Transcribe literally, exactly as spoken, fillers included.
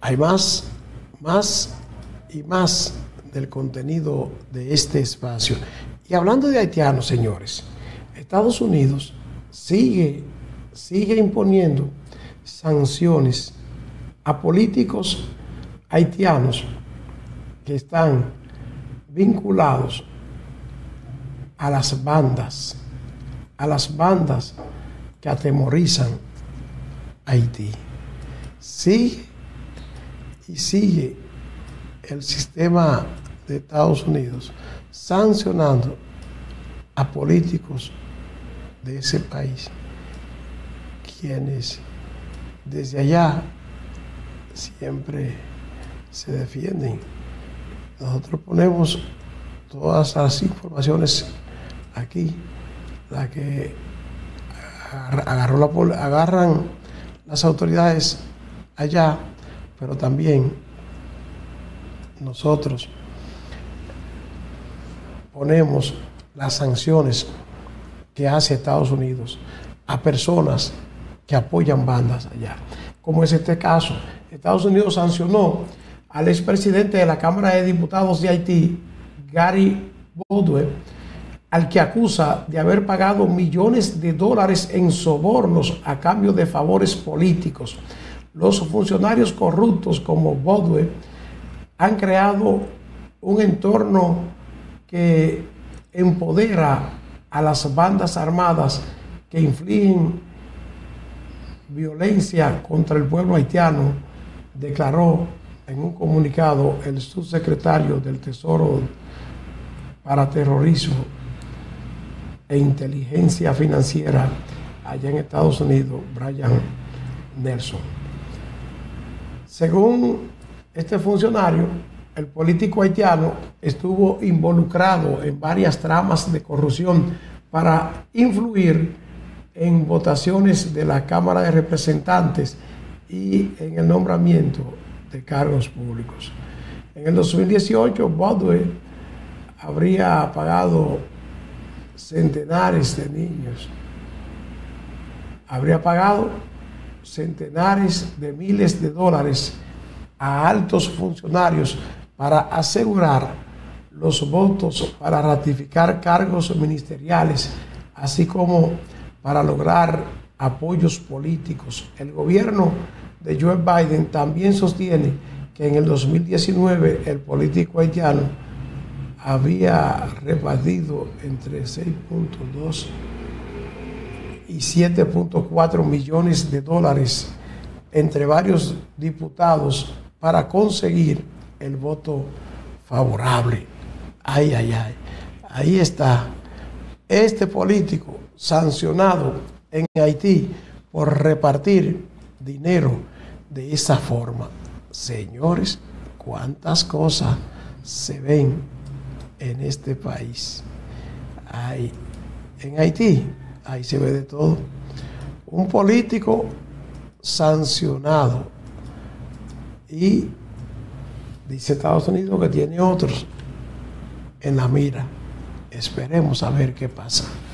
hay más, más y más del contenido de este espacio. Y hablando de haitianos, señores, Estados Unidos sigue, sigue imponiendo sanciones a políticos haitianos que están vinculados a las bandas, a las bandas que atemorizan a Haití. Sigue y sigue el sistema de Estados Unidos sancionando a políticos de ese país, quienes desde allá siempre se defienden. Nosotros ponemos todas las informaciones aquí, la que agarró la, agarran las autoridades allá, pero también nosotros ponemos las sanciones que hace Estados Unidos a personas que apoyan bandas allá, como es este caso. Estados Unidos sancionó al expresidente de la Cámara de Diputados de Haití, Gary Baldwin, al que acusa de haber pagado millones de dólares en sobornos a cambio de favores políticos. Los funcionarios corruptos como Baldwin han creado un entorno que empodera a las bandas armadas que infligen violencia contra el pueblo haitiano, declaró en un comunicado el subsecretario del Tesoro para Terrorismo e Inteligencia Financiera allá en Estados Unidos, Brian Nelson. Según este funcionario, el político haitiano estuvo involucrado en varias tramas de corrupción para influir en votaciones de la Cámara de Representantes y en el nombramiento de cargos públicos. En el dos mil dieciocho, Baldwin habría pagado centenares de niños, habría pagado centenares de miles de dólares a altos funcionarios para asegurar los votos para ratificar cargos ministeriales, así como para lograr apoyos políticos. El gobierno de Joe Biden también sostiene que en el dos mil diecinueve el político haitiano había repartido entre seis punto dos y siete punto cuatro millones de dólares entre varios diputados para conseguir el voto favorable. Ay, ay, ay. Ahí está este político sancionado en Haití por repartir dinero de esa forma. Señores, cuántas cosas se ven en este país. Ay, en Haití, ahí se ve de todo. Un político sancionado y dice Estados Unidos que tiene otros en la mira. Esperemos a ver qué pasa.